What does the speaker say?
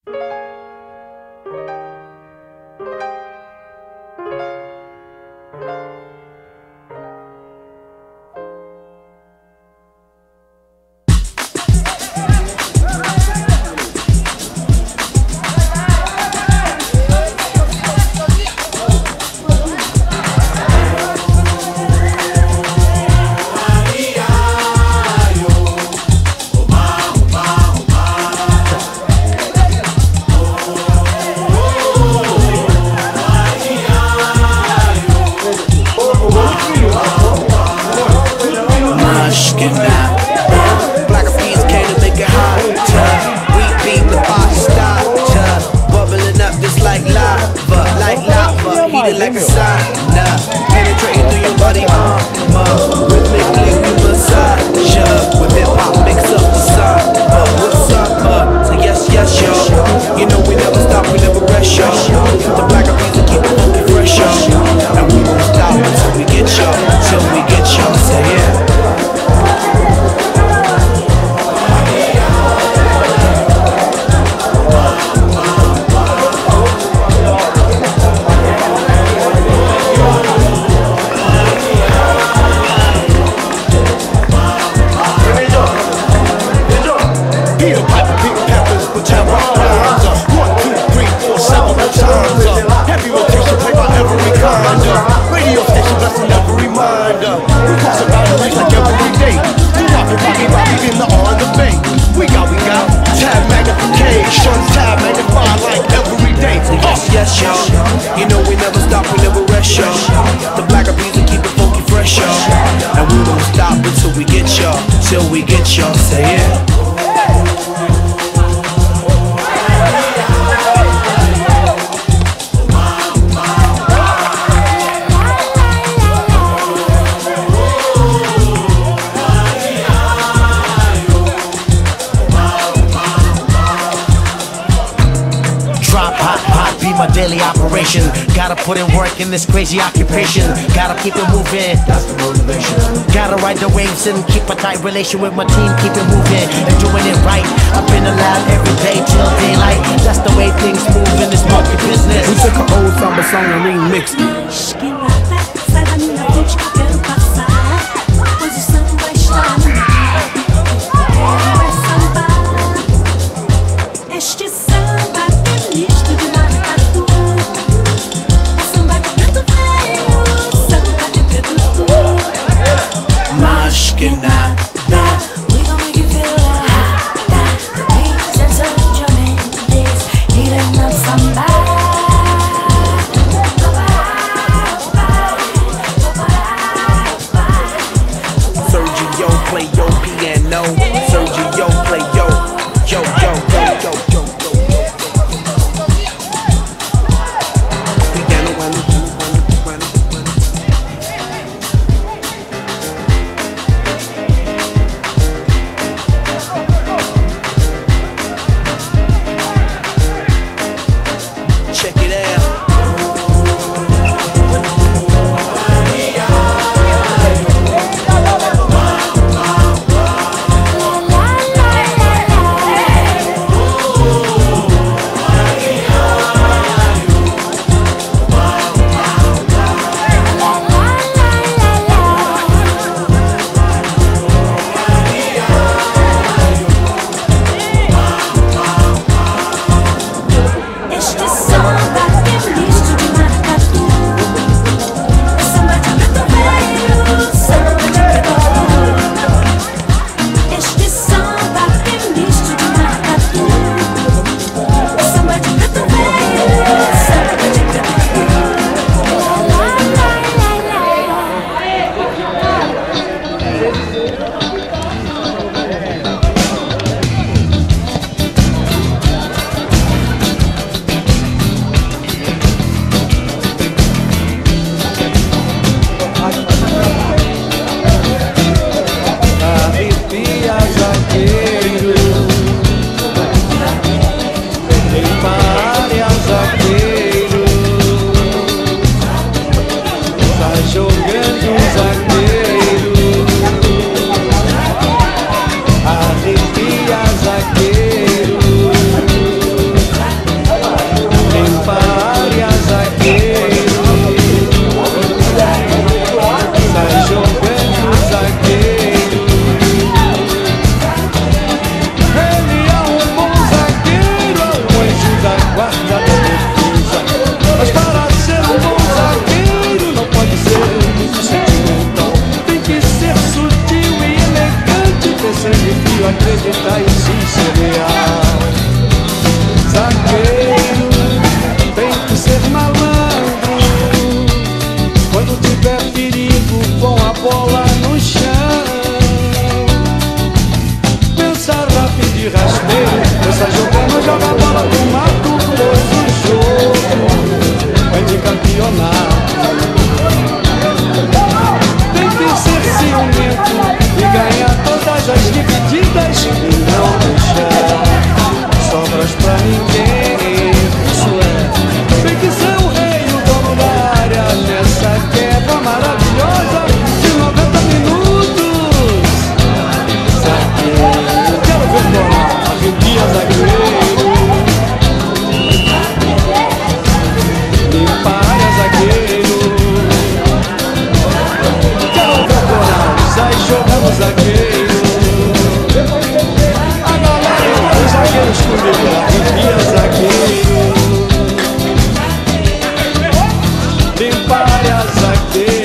Like a sauna, penetrating through your body armor. Rhythmically we massage ya. With hip-hop mix up the samba. What's up, so yes, yes, yo. You know we never stop, we never rest, yo. The black of music keep it funky fresh, yo. And we won't stop until we get yo. Till we get yo, say yeah. Yes, yo. You know we never stop, we never rest, yo. The black of music keep it funky fresh, yo. And we won't stop until we get yo. Till we get yo, say yeah. My daily operation, gotta put in work in this crazy occupation. Gotta keep it moving, that's the motivation. Gotta ride the waves and keep a tight relation with my team. Keep it moving and doing it right. I've been alive every day till daylight. That's the way things move in this monkey business. We took an old samba song and remixed it. ciumento e ganhar todas as divididas e não deixar sobras pra ninguém. Isso é, tem que ser o rei, o dono da área nessa quebra maravilhosa de 90 minutos. Zagueiro, quero ver bola, arrepia zagueiro. Limpa a área, zagueiro. Quero ver bola, sai jogando zagueiro. A galera dos zagueiros comigo, arrepia zagueiro. Limpa a área, zagueiro.